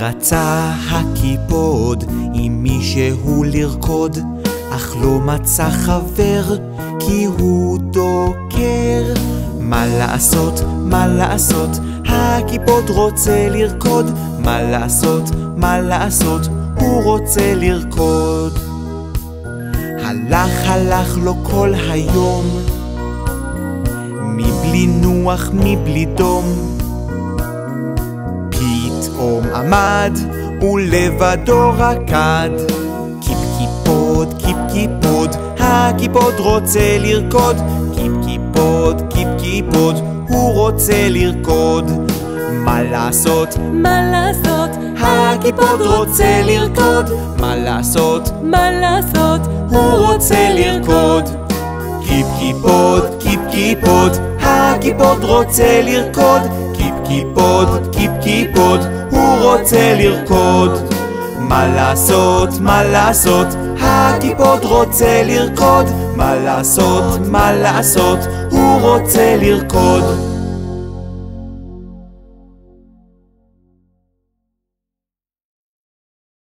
רצה הקיפוד עם מישהו לרקוד, אך לא מצא חבר כי הוא דוקר. מה לעשות, מה לעשות, הקיפוד רוצה לרקוד. מה לעשות, מה לעשות, הוא רוצה לרקוד. הלך לו כל היום, מבלי נוח, מבלי דום. פתאום עמד ולבדו רקד. קיפ קיפוד, קיפ קיפוד, הקיפוד רוצה לרקוד. קיפ קיפוד, קיפ קיפוד, הוא רוצה לרקוד. מה לעשות, מה לעשות, הקיפוד רוצה לרקוד. מה לעשות, מה לעשות, הוא רוצה לרקוד. קיפ קיפוד, קיפ קיפוד, הקיפוד רוצה לרקוד. קיפ קיפוד, קיפ קיפוד, הוא רוצה לרקוד. מה לעשות, מה לעשות, הקיפוד רוצה לרקוד. מה לעשות, מה לעשות, הוא רוצה לרקוד.